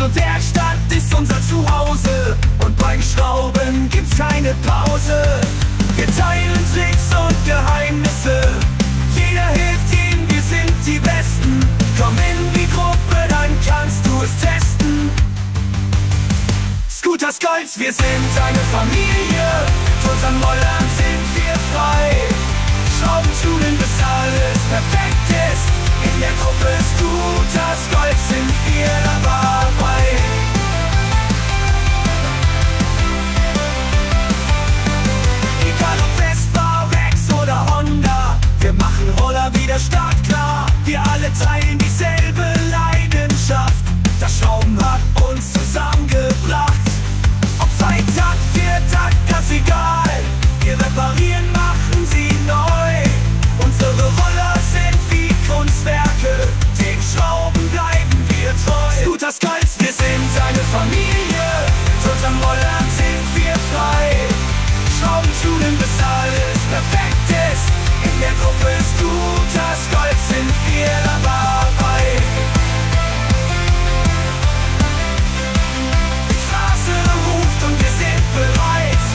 Unsere Werkstatt ist unser Zuhause und beim Schrauben gibt's keine Pause. Wir teilen Tricks und Geheimnisse, jeder hilft jedem, wir sind die Besten. Komm in die Gruppe, dann kannst du es testen. Scooters Golds, wir sind eine Familie, mit unseren Rollern sind wir frei. Schrauben tunen, bis alles perfekt ist. In der Gruppe Scooters Golds sind wir dabei. Egal ob Vespa, Rex oder Honda, wir machen Roller wieder startklar. Wir alle teilen dieselbe Leidenschaft, das Schrauben hat uns zusammengebracht. Ob Zweitakt, Viertakt, ganz egal, wir reparieren, machen sie neu. Unsere Roller sind wie Kunstwerke, den Schrauben bleiben wir treu. Scooters Golds, wir sind eine Familie, mit unseren Rollern sind wir frei. Schrauben tunen, bis alles perfekt ist. In der Gruppe Scooters Golds sind wir dabei. Die Straße ruft und wir sind bereit,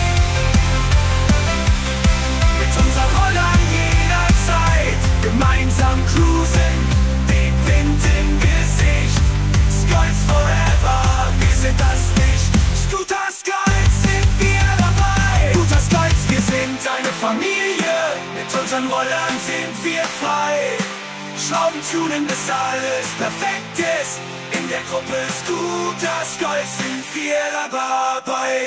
mit unseren Rollern jederzeit gemeinsam cruisen, den Wind im Gesicht. Golds forever, wir sind das Licht. Scooters Golds sind wir dabei. Scooters Golds, wir sind eine Familie, mit unseren Rollern sind wir frei. Schrauben tunen, bis alles perfekt ist. In der Gruppe Scooters Golds sind wir dabei.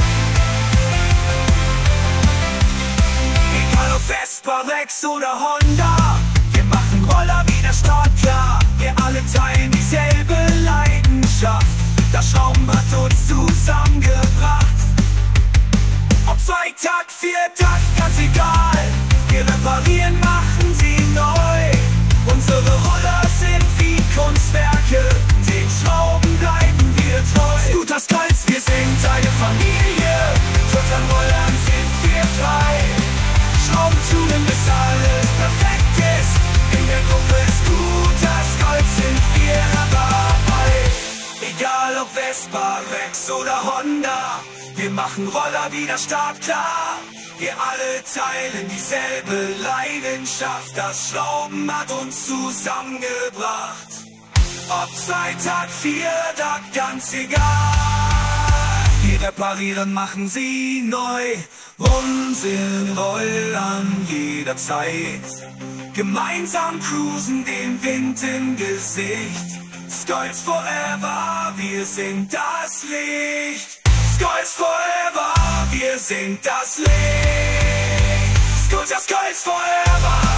Egal ob Vespa, Rex oder Honda, wir machen Roller wieder startklar. Wir alle teilen dieselbe Leidenschaft, das Schrauben hat uns zusammengebracht. Ob Zweitakt, Viertakt, ganz egal, wir reparieren, machen sie neu. Unsere Roller sind wie Kunstwerke, den Schrauben bleiben wir treu. Scooters Golds, wir sind eine Familie, mit unseren Rollern sind wir frei. Schrauben tunen, bis alles perfekt ist. In der Gruppe Scooters Golds sind wir dabei. Egal ob Vespa, Rex oder Honda, wir machen Roller wieder startklar. Wir alle teilen dieselbe Leidenschaft, das Schrauben hat uns zusammengebracht. Ob Zweitakt, Viertakt, ganz egal, wir reparieren, machen sie neu. Unsere Rollern jederzeit gemeinsam cruisen, den Wind im Gesicht. Golds forever, wir sind das Licht. Golds forever, wir sind das Licht. Scooters Golds forever.